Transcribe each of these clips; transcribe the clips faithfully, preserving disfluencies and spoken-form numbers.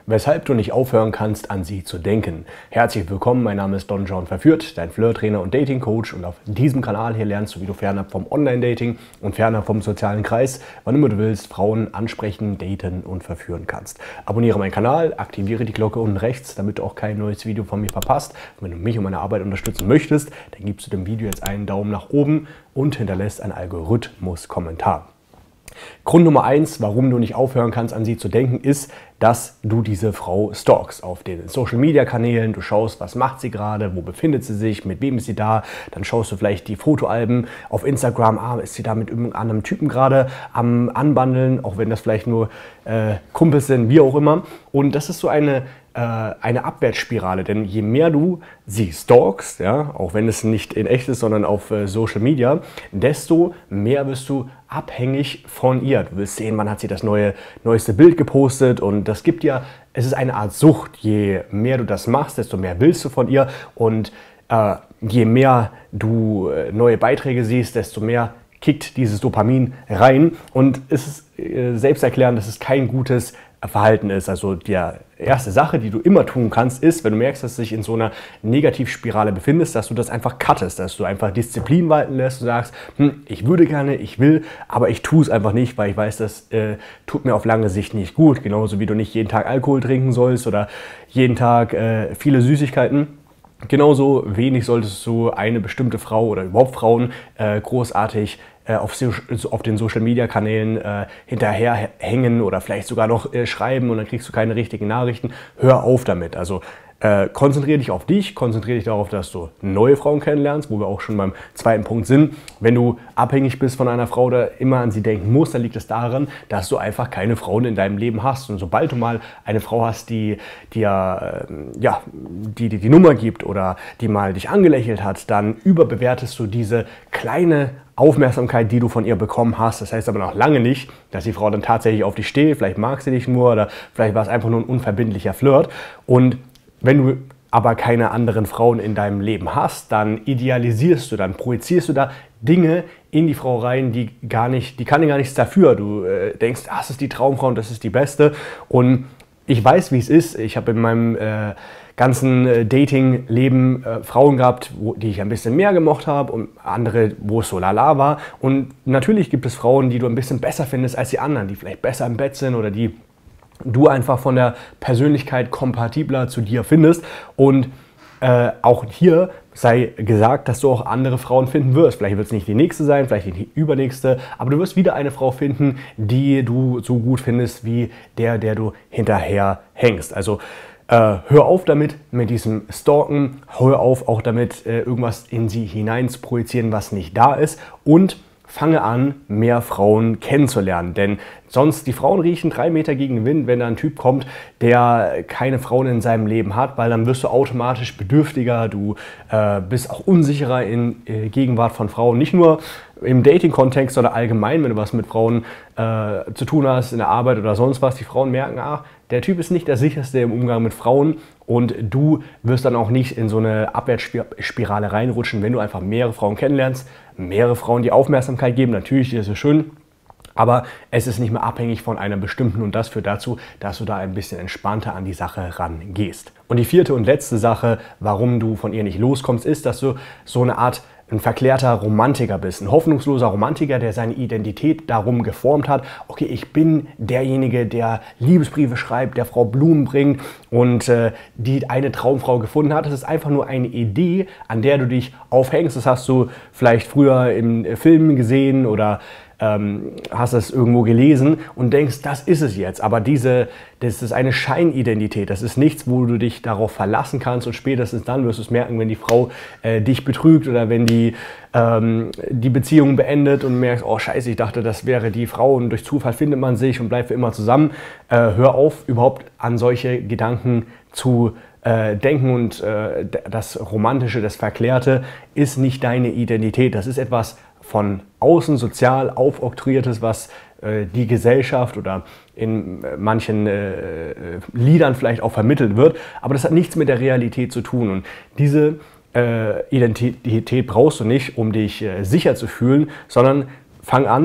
weshalb du nicht aufhören kannst, an sie zu denken. Herzlich willkommen, mein Name ist Don John Verführt, dein Flirt-Trainer und Dating-Coach, und auf diesem Kanal hier lernst du, wie du fernab vom Online-Dating und fernab vom sozialen Kreis, wann immer du willst, Frauen ansprechen, daten und verführen kannst. Abonniere meinen Kanal, aktiviere die Glocke unten rechts, damit du auch kein neues Video von mir verpasst. Und wenn du mich und meine Arbeit unterstützen möchtest, dann gibst du dem Video jetzt einen Daumen nach oben und hinterlässt einen Algorithmus-Kommentar. Grund Nummer eins, warum du nicht aufhören kannst, an sie zu denken, ist, dass du diese Frau stalkst auf den Social-Media-Kanälen. Du schaust, was macht sie gerade, wo befindet sie sich, mit wem ist sie da. Dann schaust du vielleicht die Fotoalben auf Instagram. Ah, ist sie da mit irgendeinem Typen gerade am Anbandeln, auch wenn das vielleicht nur äh, Kumpels sind, wie auch immer. Und das ist so eine eine Abwärtsspirale, denn je mehr du sie stalkst, ja, auch wenn es nicht in echt ist, sondern auf äh, Social Media, desto mehr wirst du abhängig von ihr. Du willst sehen, wann hat sie das neue, neueste Bild gepostet, und das gibt dir, es ist eine Art Sucht. Je mehr du das machst, desto mehr willst du von ihr, und äh, je mehr du äh, neue Beiträge siehst, desto mehr kickt dieses Dopamin rein, und es ist äh, selbsterklärend, dass es kein gutes Verhalten ist. Also die erste Sache, die du immer tun kannst, ist, wenn du merkst, dass du dich in so einer Negativspirale befindest, dass du das einfach cuttest, dass du einfach Disziplin walten lässt und sagst, hm, ich würde gerne, ich will, aber ich tue es einfach nicht, weil ich weiß, das äh, tut mir auf lange Sicht nicht gut. Genauso wie du nicht jeden Tag Alkohol trinken sollst oder jeden Tag äh, viele Süßigkeiten. Genauso wenig solltest du eine bestimmte Frau oder überhaupt Frauen äh, großartig äh, auf, auf den Social-Media-Kanälen äh, hinterherhängen oder vielleicht sogar noch äh, schreiben, und dann kriegst du keine richtigen Nachrichten. Hör auf damit. Also äh, konzentriere dich auf dich, konzentriere dich darauf, dass du neue Frauen kennenlernst, wo wir auch schon beim zweiten Punkt sind. Wenn du abhängig bist von einer Frau oder immer an sie denken musst, dann liegt es daran, dass du einfach keine Frauen in deinem Leben hast. Und sobald du mal eine Frau hast, die dir äh, ja, die, die die Nummer gibt oder die mal dich angelächelt hat, dann überbewertest du diese kleine Aufmerksamkeit, die du von ihr bekommen hast. Das heißt aber noch lange nicht, dass die Frau dann tatsächlich auf dich steht. Vielleicht mag sie dich nur, oder vielleicht war es einfach nur ein unverbindlicher Flirt. Und wenn du aber keine anderen Frauen in deinem Leben hast, dann idealisierst du, dann projizierst du da Dinge in die Frau rein, die gar nicht, die kann gar nichts dafür. Du äh, denkst, ah, das ist die Traumfrau und das ist die beste. Und ich weiß, wie es ist. Ich habe in meinem äh, ganzen äh, Dating-Leben äh, Frauen gehabt, wo, die ich ein bisschen mehr gemocht habe, und andere, wo es so lala war. Und natürlich gibt es Frauen, die du ein bisschen besser findest als die anderen, die vielleicht besser im Bett sind oder die du einfach von der Persönlichkeit kompatibler zu dir findest. Und äh, auch hier sei gesagt, dass du auch andere Frauen finden wirst. Vielleicht wird es nicht die nächste sein, vielleicht die übernächste, aber du wirst wieder eine Frau finden, die du so gut findest wie der, der du hinterher hängst. Also äh, hör auf damit, mit diesem Stalken, hör auf auch damit, äh, irgendwas in sie hinein zu projizieren, was nicht da ist, und fange an, mehr Frauen kennenzulernen, denn sonst, die Frauen riechen drei Meter gegen den Wind, wenn da ein Typ kommt, der keine Frauen in seinem Leben hat, weil dann wirst du automatisch bedürftiger, du äh, bist auch unsicherer in äh, Gegenwart von Frauen, nicht nur im Dating-Kontext, sondern allgemein, wenn du was mit Frauen äh, zu tun hast, in der Arbeit oder sonst was. Die Frauen merken, ach, der Typ ist nicht der sicherste im Umgang mit Frauen, und du wirst dann auch nicht in so eine Abwärtsspirale reinrutschen, wenn du einfach mehrere Frauen kennenlernst, mehrere Frauen die Aufmerksamkeit geben. Natürlich ist es schön, aber es ist nicht mehr abhängig von einer bestimmten, und das führt dazu, dass du da ein bisschen entspannter an die Sache rangehst. Und die vierte und letzte Sache, warum du von ihr nicht loskommst, ist, dass du so eine Art ein verklärter Romantiker bist, ein hoffnungsloser Romantiker, der seine Identität darum geformt hat, okay, ich bin derjenige, der Liebesbriefe schreibt, der Frau Blumen bringt und äh, die eine Traumfrau gefunden hat. Das ist einfach nur eine Idee, an der du dich aufhängst. Das hast du vielleicht früher in Filmen gesehen oder ähm, hast es irgendwo gelesen und denkst, das ist es jetzt. Aber diese, das ist eine Scheinidentität. Das ist nichts, wo du dich darauf verlassen kannst, und spätestens dann wirst du es merken, wenn die Frau äh, dich betrügt oder wenn die ähm, die Beziehung beendet und merkst, oh scheiße, ich dachte, das wäre die Frau, und durch Zufall findet man sich und bleibt für immer zusammen. Äh, hör auf, überhaupt an solche Gedanken zu äh, denken, und äh, das Romantische, das Verklärte ist nicht deine Identität. Das ist etwas von außen sozial aufoktroyiertes, was äh, die Gesellschaft oder in äh, manchen äh, Liedern vielleicht auch vermittelt wird, aber das hat nichts mit der Realität zu tun, und diese äh, Identität brauchst du nicht, um dich äh, sicher zu fühlen, sondern fang an,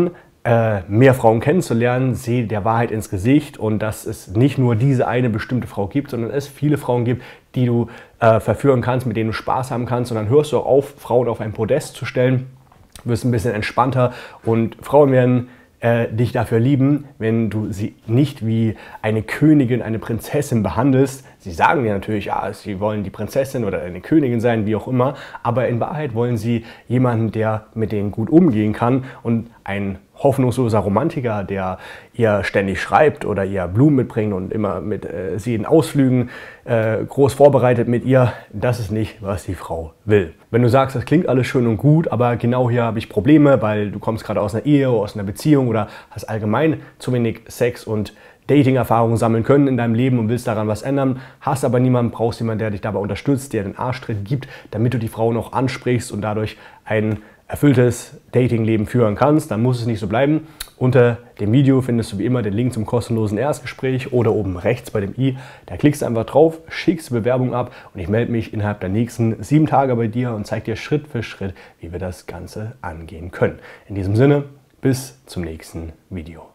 äh, mehr Frauen kennenzulernen, sie der Wahrheit ins Gesicht und dass es nicht nur diese eine bestimmte Frau gibt, sondern es viele Frauen gibt, die du äh, verführen kannst, mit denen du Spaß haben kannst. Und dann hörst du auch auf, Frauen auf ein Podest zu stellen, wirst ein bisschen entspannter und Frauen werden äh, dich dafür lieben, wenn du sie nicht wie eine Königin, eine Prinzessin behandelst. Sie sagen dir natürlich, ja, sie wollen die Prinzessin oder eine Königin sein, wie auch immer, aber in Wahrheit wollen sie jemanden, der mit denen gut umgehen kann, und ein hoffnungsloser Romantiker, der ihr ständig schreibt oder ihr Blumen mitbringt und immer mit äh, sie in Ausflügen äh, groß vorbereitet mit ihr, das ist nicht, was die Frau will. Wenn du sagst, das klingt alles schön und gut, aber genau hier habe ich Probleme, weil du kommst gerade aus einer Ehe, aus einer Beziehung oder hast allgemein zu wenig Sex und Dating-Erfahrungen sammeln können in deinem Leben und willst daran was ändern, hast aber niemanden, brauchst jemanden, der dich dabei unterstützt, der den Arschtritt gibt, damit du die Frauen auch ansprichst und dadurch ein erfülltes Dating-Leben führen kannst, dann muss es nicht so bleiben. Unter dem Video findest du wie immer den Link zum kostenlosen Erstgespräch oder oben rechts bei dem i. Da klickst du einfach drauf, schickst die Bewerbung ab und ich melde mich innerhalb der nächsten sieben Tage bei dir und zeige dir Schritt für Schritt, wie wir das Ganze angehen können. In diesem Sinne, bis zum nächsten Video.